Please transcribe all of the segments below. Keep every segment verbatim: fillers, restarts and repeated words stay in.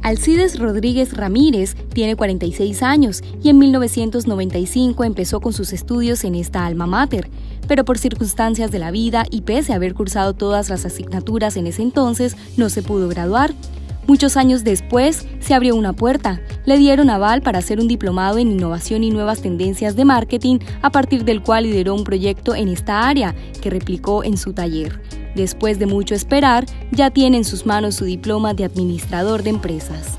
Alcides Rodríguez Ramírez tiene cuarenta y seis años y en mil novecientos noventa y cinco empezó con sus estudios en esta alma mater, pero por circunstancias de la vida y pese a haber cursado todas las asignaturas en ese entonces, no se pudo graduar. Muchos años después, se abrió una puerta. Le dieron aval para hacer un diplomado en innovación y nuevas tendencias de marketing, a partir del cual lideró un proyecto en esta área, que replicó en su taller. Después de mucho esperar, ya tiene en sus manos su diploma de administrador de empresas.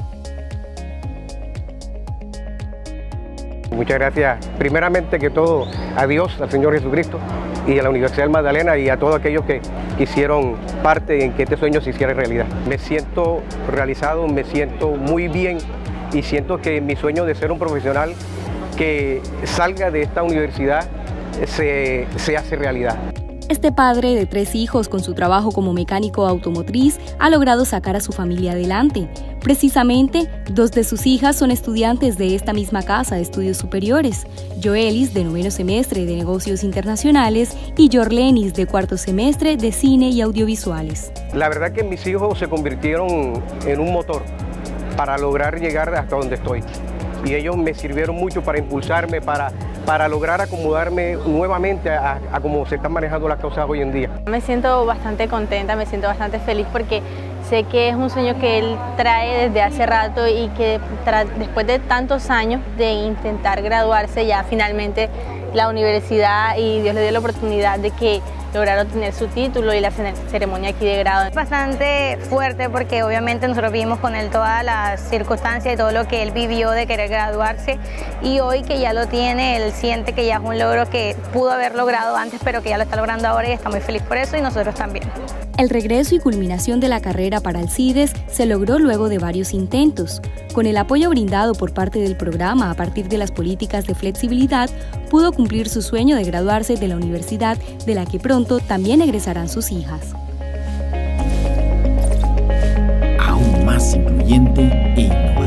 Muchas gracias, primeramente que todo, a Dios, al Señor Jesucristo y a la Universidad del Magdalena y a todos aquellos que hicieron parte en que este sueño se hiciera realidad. Me siento realizado, me siento muy bien y siento que mi sueño de ser un profesional que salga de esta universidad se, se hace realidad. Este padre de tres hijos con su trabajo como mecánico automotriz ha logrado sacar a su familia adelante. Precisamente, dos de sus hijas son estudiantes de esta misma casa de estudios superiores. Joelis, de noveno semestre de negocios internacionales, y Yorlenis, de cuarto semestre de cine y audiovisuales. La verdad que mis hijos se convirtieron en un motor para lograr llegar hasta donde estoy. Y ellos me sirvieron mucho para impulsarme, para, para lograr acomodarme nuevamente a, a cómo se están manejando las cosas hoy en día. Me siento bastante contenta, me siento bastante feliz porque sé que es un sueño que él trae desde hace rato y que después de tantos años de intentar graduarse, ya finalmente la universidad y Dios le dio la oportunidad de que lograron obtener su título y la ceremonia aquí de grado. Es bastante fuerte porque obviamente nosotros vivimos con él todas las circunstancias y todo lo que él vivió de querer graduarse, y hoy que ya lo tiene, él siente que ya es un logro que pudo haber logrado antes, pero que ya lo está logrando ahora y está muy feliz por eso, y nosotros también. El regreso y culminación de la carrera para Alcides se logró luego de varios intentos. Con el apoyo brindado por parte del programa a partir de las políticas de flexibilidad, pudo cumplir su sueño de graduarse de la universidad, de la que pronto también egresarán sus hijas. Aún más incluyente e innovador.